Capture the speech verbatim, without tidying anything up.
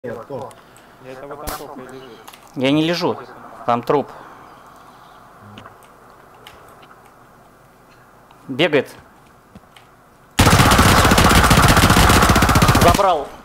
Я того там только и лежит. Я не лежу, там труп. Бегает. Забрал.